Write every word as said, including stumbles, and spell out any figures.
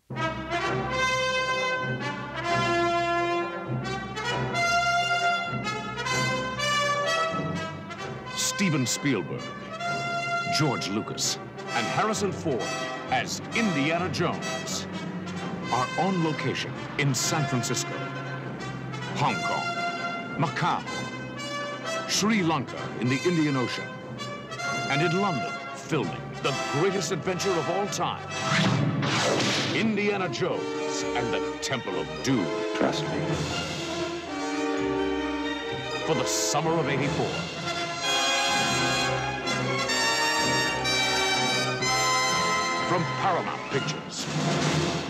Steven Spielberg, George Lucas, and Harrison Ford as Indiana Jones are on location in San Francisco, Hong Kong, Macau, Sri Lanka in the Indian Ocean, and in London, filming the greatest adventure of all time, Indiana Jones and the Temple of Doom. Trust me. For the summer of eighty-four. From Paramount Pictures.